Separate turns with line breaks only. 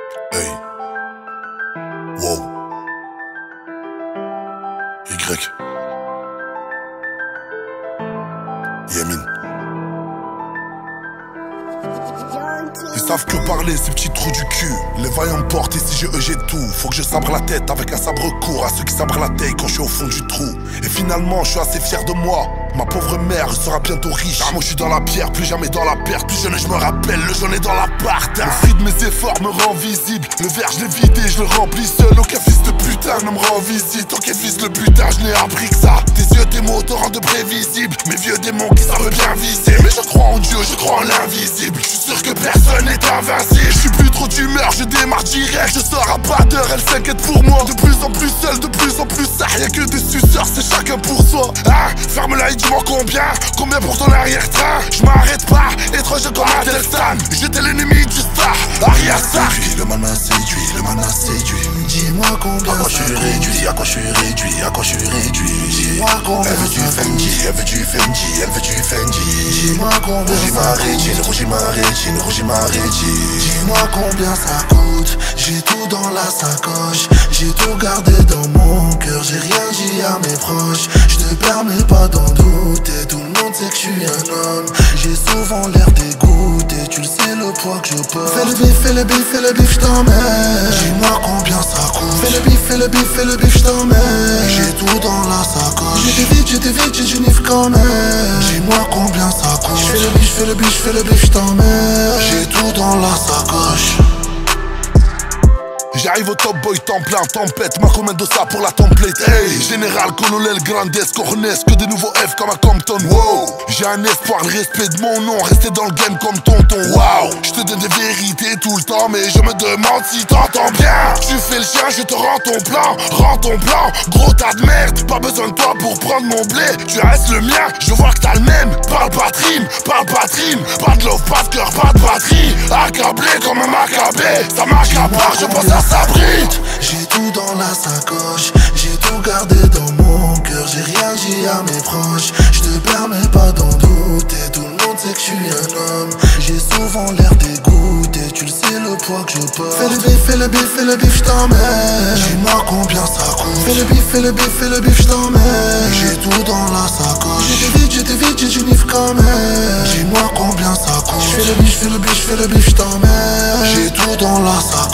Hey. Wow. Y. Yamin. Ils savent que parler, ces petits trous du cul. Les vaillants me portent, ici j'ai tout. Faut que je sabre la tête avec un sabre court à ceux qui sabrent la tête quand je suis au fond du trou. Et finalement, je suis assez fier de moi. Ma pauvre mère sera bientôt riche. Moi je suis dans la pierre, plus jamais dans la perte. Plus jeune je me rappelle, le jaune est dans l'appart. Le fruit de mes efforts me rend visible. Le verre je l'ai vidé, je le remplis seul. Aucun fils de putain ne me rend visite. Aucun fils de putain, je n'ai appris que ça. Tes yeux, tes mots te rendent prévisible. Mes vieux démons qui savent bien viser. Mais je crois en Dieu, je crois en l'invisible. Je suis sûr que personne n'est invincible. Je suis plus trop d'humeur, je démarre direct. Je sors à pas d'heure, elle s'inquiète pour moi. De plus en plus seul, de plus en plus ça. Y'a que des suceurs, c'est chacun pour soi. Hein, ferme-la et dis-moi combien. Combien pour ton arrière-train? Je m'arrête pas, étrange comme un Telstan. J'étais l'ennemi du star, Ariastar. Le mal m'a séduit, le mal m'a séduit.
Dis-moi combien.
À quoi je suis réduit, à quoi je suis réduit, à quoi je suis réduit.
Dis-moi combien.
Elle veut du Fendi, elle veut du Fendi, elle veut du Fendi.
Dis-moi combien.
Rougis ma rétine, rougis ma rétine, rougis ma rétine.
Dis-moi combien ça coûte. J'ai tout dans la sacoche. J'ai tout gardé dans mon cœur. J'ai rien dit à mes proches. Je te permets pas d'en douter. Tout le monde sait que je suis un homme. J'ai souvent l'air dégoûté. Tu le sais le poids que je porte. Fais le bif, fais le bif, fais le bif, je t'emmène. Dis-moi combien ça coûte. Fais le bif, fais le bif, fais le bif, je t'emmène. J'ai tout dans la sacoche. J'étais vite, j'ai du nif quand même. Dis-moi combien ça coûte. J'fais le bif, j'fais le bif, j'fais le bif, je t'emmène. J'ai tout dans la sacoche.
J'arrive au top boy, temps plein, tempête. Ma commande de ça pour la template. Hey, général, colonel, grandesse, cornesse. Que des nouveaux F comme à Compton. Wow, j'ai un espoir, le respect de mon nom. Rester dans le game comme tonton. Wow, je te donne des vérités tout le temps. Mais je me demande si t'entends bien. Tu fais le chien, je te rends ton plan. Rends ton plan, gros tas de merde. Pas besoin de toi pour prendre mon blé. Tu restes le mien, je vois que t'as le même. Parle pas de rime, parle pas de rime. Pas de love, pas de cœur, pas de batterie. Accablé comme un macabre. Ça m'accapare, je pense à ça brite.
J'ai tout dans la sacoche. J'ai tout gardé dans mon cœur. J'ai rien dit à mes proches. Je te permets pas d'en douter. Tout le monde sait que je suis un homme. J'ai souvent l'air dégoûté. Tu le sais le poids que je porte. Fais le bif, fais le bif, fais le bif, je t'emmène. Dis-moi combien ça coûte. Fais le bif, fais le bif, fais le bif, je t'emmène. J'ai tout dans la sacoche. J'étais vite, j'ai du nif quand même. Dis-moi combien ça coûte. J'fais le bif, j'fais le bif, j'fais le bif, je t'emmène. J'ai tout dans la sacoche.